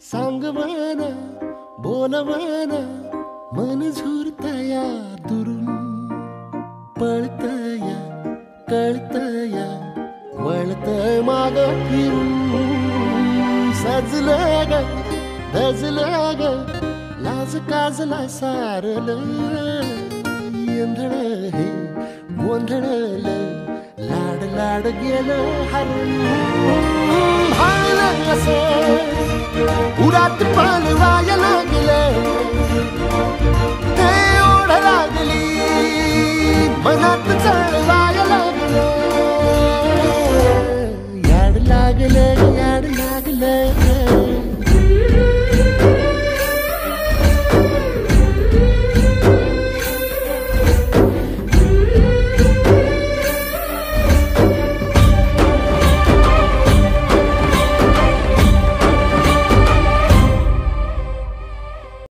सांग म्हणा बोल म्हणा मन झुरतया दुरून पळतया कळतया वळतय माग फिरून सजलं ग धजलं ग लाज काजला सारलं येंधळ हे गोंधळलं लाड लाड गेलं हरून